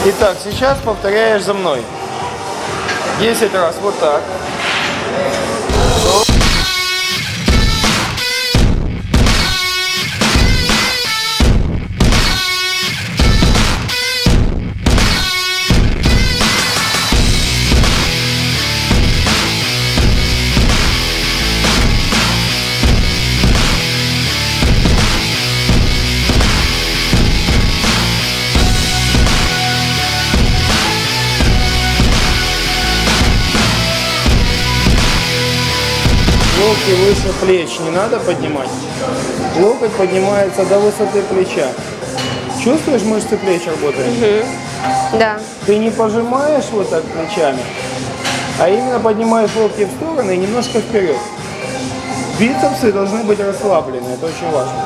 Итак, сейчас повторяешь за мной. 10 раз вот так. Локти выше плеч не надо поднимать. Локоть поднимается до высоты плеча. Чувствуешь, мышцы плеч работают? Угу. Да. Ты не пожимаешь вот так плечами, а именно поднимаешь локти в стороны и немножко вперед. Бицепсы должны быть расслаблены, это очень важно.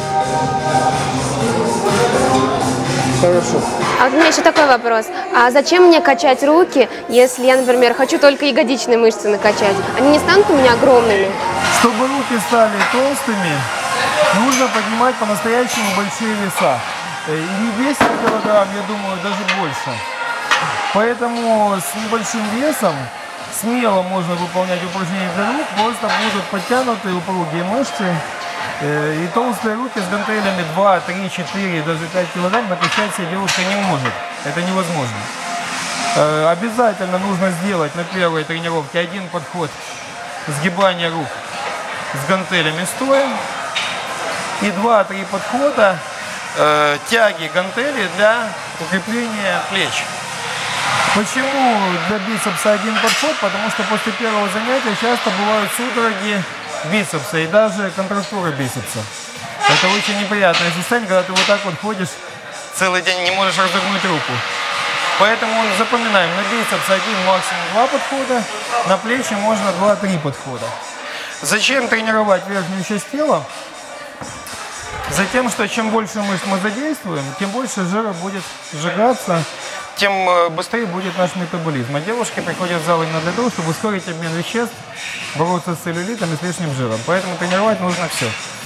Хорошо. А вот у меня еще такой вопрос. А зачем мне качать руки, если я, например, хочу только ягодичные мышцы накачать? Они не станут у меня огромными? Чтобы руки стали толстыми, нужно поднимать по-настоящему большие веса. И не 10 килограмм, я думаю, даже больше. Поэтому с небольшим весом смело можно выполнять упражнения для рук, просто будут подтянутые упругие мышцы. И толстые руки с гантелями 2, 3, 4, даже 5 килограмм накачать себе девушка не может. Это невозможно. Обязательно нужно сделать на первой тренировке один подход сгибания рук с гантелями стоя. И 2-3 подхода тяги гантелей для укрепления плеч. Почему для бицепса один подход? Потому что после первого занятия часто бывают судороги бицепса и даже контрактура бицепса. Это очень неприятное состояние, когда ты вот так вот ходишь целый день, не можешь разогнуть руку. Поэтому запоминаем, на бицепс 1, максимум 2 подхода, на плечи можно 2-3 подхода. Зачем тренировать верхнюю часть тела? Затем, что чем больше мышц мы задействуем, тем больше жира будет сжигаться, тем быстрее будет наш метаболизм. А девушки приходят в зал именно для того, чтобы ускорить обмен веществ, бороться с целлюлитом и с лишним жиром. Поэтому тренировать нужно все.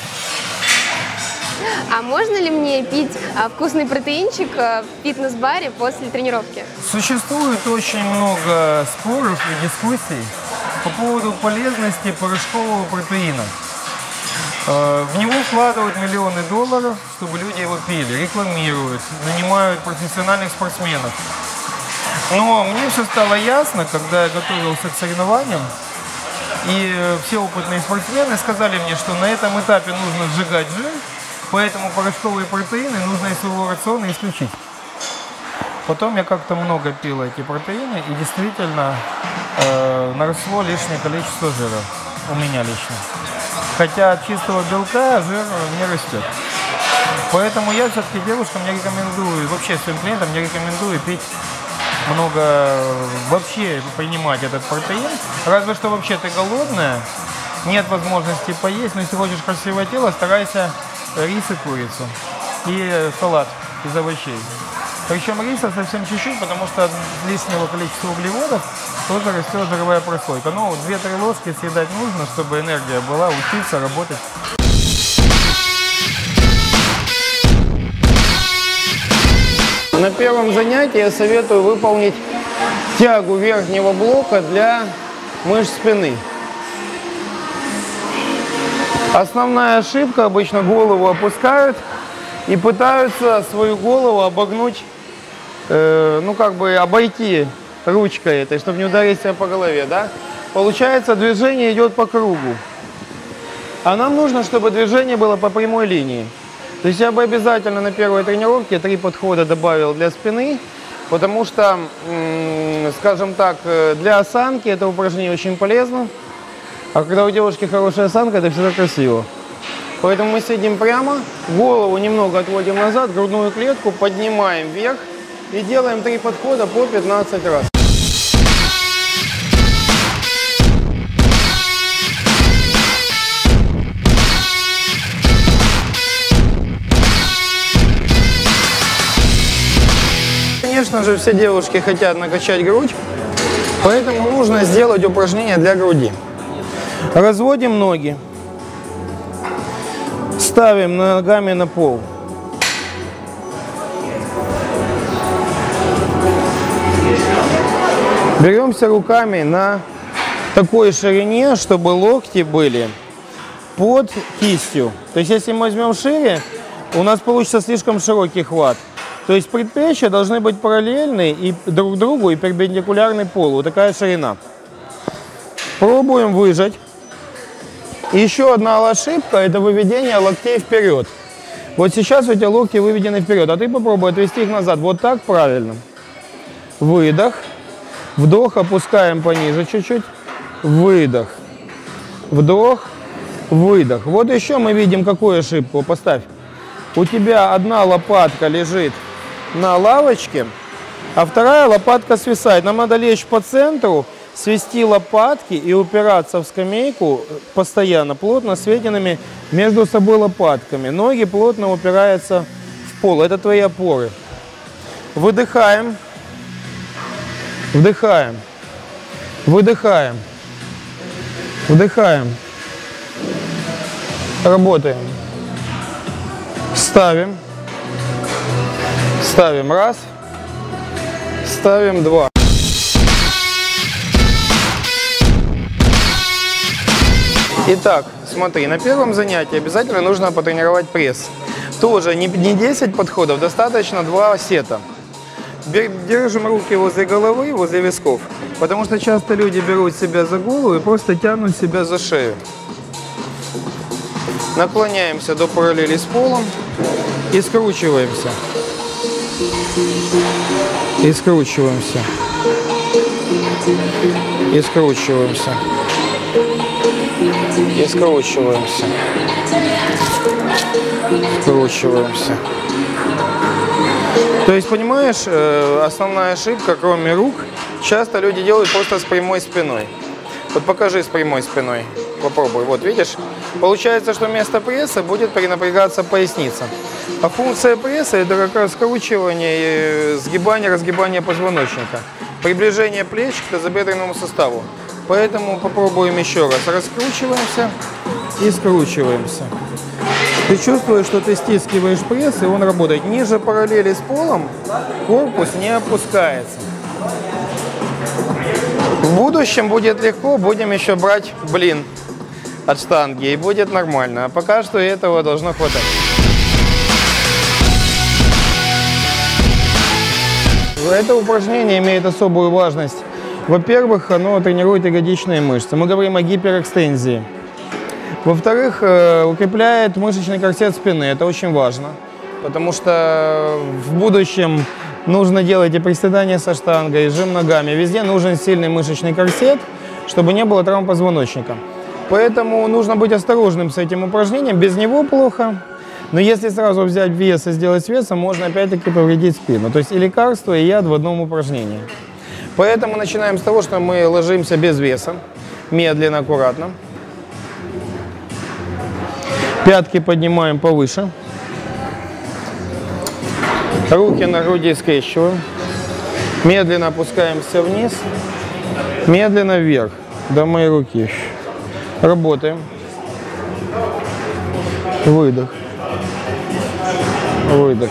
А можно ли мне пить вкусный протеинчик в фитнес-баре после тренировки? Существует очень много споров и дискуссий по поводу полезности порошкового протеина. В него вкладывают миллионы долларов, чтобы люди его пили, рекламируют, нанимают профессиональных спортсменов. Но мне все стало ясно, когда я готовился к соревнованиям, и все опытные спортсмены сказали мне, что на этом этапе нужно сжигать жир, поэтому порошковые протеины нужно из своего рациона исключить. Потом я как-то много пил эти протеины, и действительно наросло лишнее количество жира, у меня лично. Хотя от чистого белка жир не растет. Поэтому я все-таки девушкам не рекомендую, вообще своим клиентам не рекомендую пить много, вообще принимать этот протеин. Разве что вообще ты голодная, нет возможности поесть, но если хочешь красивое тело, старайся рис и курицу. И салат из овощей. Причем риса совсем чуть-чуть, потому что от лишнего количества углеводов тоже растет жировая прослойка. Но 2-3 ложки съедать нужно, чтобы энергия была, учиться, работать. На первом занятии я советую выполнить тягу верхнего блока для мышц спины. Основная ошибка, обычно голову опускают и пытаются свою голову обогнуть, ну как бы обойти ручкой этой, чтобы не ударить себя по голове, да? Получается, движение идет по кругу. А нам нужно, чтобы движение было по прямой линии. То есть я бы обязательно на первой тренировке 3 подхода добавил для спины, потому что, скажем так, для осанки это упражнение очень полезно. А когда у девушки хорошая осанка, это всегда красиво. Поэтому мы сидим прямо, голову немного отводим назад, грудную клетку поднимаем вверх и делаем 3 подхода по 15 раз. Конечно же, все девушки хотят накачать грудь, поэтому нужно сделать упражнение для груди. Разводим ноги, ставим ногами на пол. Беремся руками на такой ширине, чтобы локти были под кистью. То есть, если мы возьмем шире, у нас получится слишком широкий хват. То есть, предплечья должны быть параллельны и друг другу и перпендикулярны полу. Вот такая ширина. Пробуем выжать. Еще одна ошибка – это выведение локтей вперед. Вот сейчас у тебя локти выведены вперед, а ты попробуй отвести их назад. Вот так правильно. Выдох. Вдох, опускаем пониже чуть-чуть. Выдох. Вдох. Выдох. Вот еще мы видим какую ошибку. Поставь. У тебя одна лопатка лежит на лавочке, а вторая лопатка свисает. Нам надо лечь по центру, свести лопатки и упираться в скамейку постоянно, плотно сведенными между собой лопатками. Ноги плотно упираются в пол. Это твои опоры. Выдыхаем. Вдыхаем. Выдыхаем. Вдыхаем. Работаем. Ставим. Ставим раз. Ставим два. Итак, смотри, на первом занятии обязательно нужно потренировать пресс. Тоже не 10 подходов, достаточно 2 сета. Держим руки возле головы, возле висков, потому что часто люди берут себя за голову и просто тянут себя за шею. Наклоняемся до параллели с полом и скручиваемся. И скручиваемся. И скручиваемся. И скручиваемся. Скручиваемся. То есть, понимаешь, основная ошибка, кроме рук, часто люди делают просто с прямой спиной. Вот покажи с прямой спиной. Попробуй. Вот, видишь? Получается, что вместо пресса будет перенапрягаться поясница. А функция пресса – это как раз скручивание, сгибание, разгибание позвоночника. Приближение плеч к тазобедренному суставу. Поэтому попробуем еще раз. Раскручиваемся и скручиваемся. Ты чувствуешь, что ты стискиваешь пресс, и он работает. Ниже параллели с полом корпус не опускается. В будущем будет легко, будем еще брать блин от штанги, и будет нормально. А пока что этого должно хватать. Это упражнение имеет особую важность. Во-первых, оно тренирует ягодичные мышцы. Мы говорим о гиперэкстензии. Во-вторых, укрепляет мышечный корсет спины. Это очень важно, потому что в будущем нужно делать и приседания со штангой, и жим ногами. Везде нужен сильный мышечный корсет, чтобы не было травм позвоночника. Поэтому нужно быть осторожным с этим упражнением. Без него плохо. Но если сразу взять вес и сделать с весом, можно опять-таки повредить спину. То есть и лекарство, и яд в одном упражнении. Поэтому начинаем с того, что мы ложимся без веса. Медленно, аккуратно. Пятки поднимаем повыше. Руки на груди скрещиваем. Медленно опускаемся вниз. Медленно вверх. До моей руки. Работаем. Выдох. Выдох.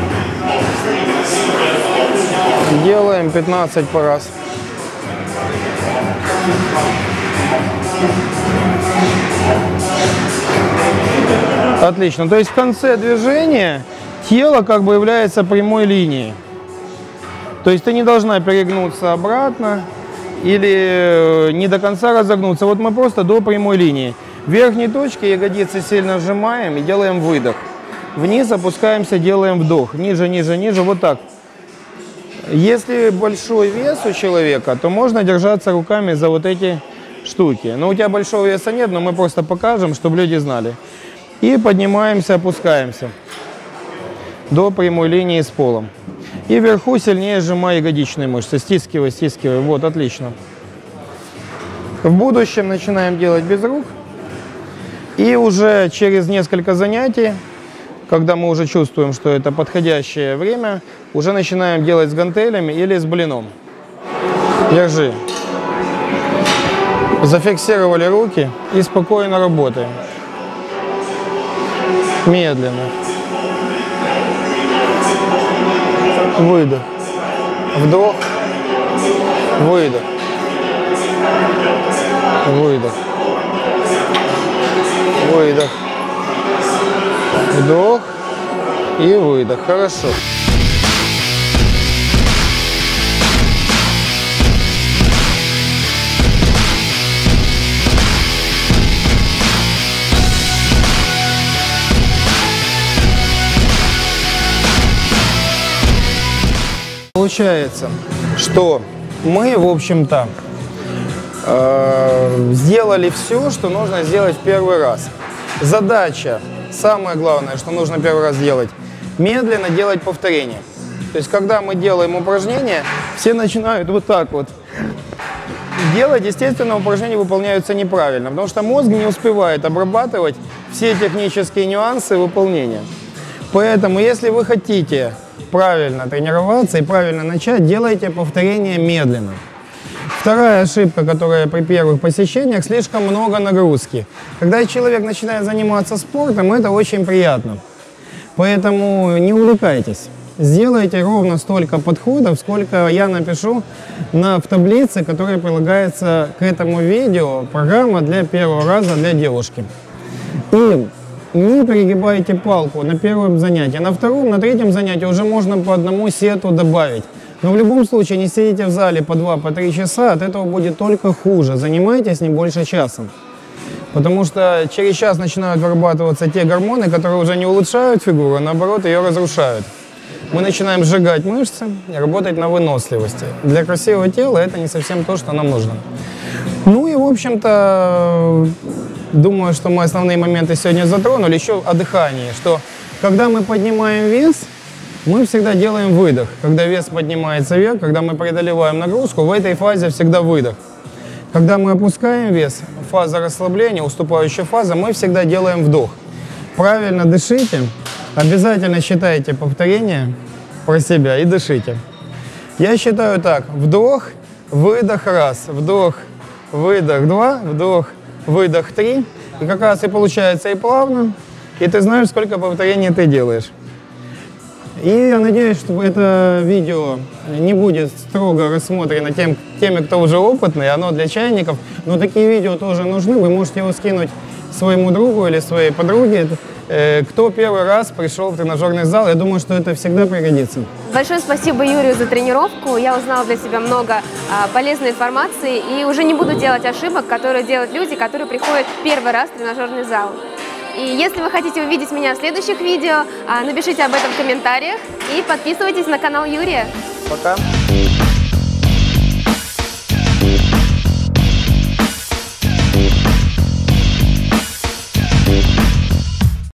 Делаем 15 по раз. Отлично. То есть в конце движения тело как бы является прямой линией. То есть ты не должна перегнуться обратно или не до конца разогнуться. Вот мы просто до прямой линии. В верхней точке ягодицы сильно сжимаем и делаем выдох. Вниз опускаемся, делаем вдох. Ниже, ниже, ниже. Вот так. Если большой вес у человека, то можно держаться руками за вот эти штуки. Но у тебя большого веса нет, но мы просто покажем, чтобы люди знали. И поднимаемся, опускаемся до прямой линии с полом. И вверху сильнее сжимай ягодичные мышцы. Стискивай, стискивай. Вот, отлично. В будущем начинаем делать без рук. И уже через несколько занятий, когда мы уже чувствуем, что это подходящее время, уже начинаем делать с гантелями или с блином. Держи. Зафиксировали руки и спокойно работаем. Медленно. Выдох. Вдох. выдох, выдох, выдох, вдох и выдох. Хорошо. Получается, что мы, в общем-то, сделали все, что нужно сделать в первый раз. Задача, самое главное, что нужно первый раз делать, медленно делать повторения. То есть, когда мы делаем упражнения, все начинают вот так вот делать, естественно, упражнения выполняются неправильно, потому что мозг не успевает обрабатывать все технические нюансы выполнения. Поэтому, если вы хотите правильно тренироваться и правильно начать, делайте повторения медленно. Вторая ошибка, которая при первых посещениях, слишком много нагрузки. Когда человек начинает заниматься спортом, это очень приятно. Поэтому не увлекайтесь. Сделайте ровно столько подходов, сколько я напишу в таблице, которая прилагается к этому видео. Программа для первого раза для девушки. И не перегибайте палку на первом занятии. На втором, на третьем занятии уже можно по одному сету добавить. Но в любом случае не сидите в зале по 2-3 часа, от этого будет только хуже. Занимайтесь не больше часа. Потому что через час начинают вырабатываться те гормоны, которые уже не улучшают фигуру, а наоборот ее разрушают. Мы начинаем сжигать мышцы и работать на выносливости. Для красивого тела это не совсем то, что нам нужно. Ну и в общем-то, думаю, что мы основные моменты сегодня затронули. Еще о дыхании, что когда мы поднимаем вес, мы всегда делаем выдох. Когда вес поднимается вверх, когда мы преодолеваем нагрузку, в этой фазе всегда выдох. Когда мы опускаем вес, фаза расслабления, уступающая фаза, мы всегда делаем вдох. Правильно дышите, обязательно считайте повторения про себя и дышите. Я считаю так: вдох, выдох раз, вдох, выдох два, вдох, выдох 3. И как раз и получается и плавно, и ты знаешь, сколько повторений ты делаешь. И я надеюсь, что это видео не будет строго рассмотрено теми, кто уже опытный, оно для чайников. Но такие видео тоже нужны, вы можете его скинуть своему другу или своей подруге, кто первый раз пришел в тренажерный зал. Я думаю, что это всегда пригодится. Большое спасибо Юрию за тренировку. Я узнала для себя много полезной информации и уже не буду делать ошибок, которые делают люди, которые приходят первый раз в тренажерный зал. И если вы хотите увидеть меня в следующих видео, напишите об этом в комментариях и подписывайтесь на канал Юрия. Пока.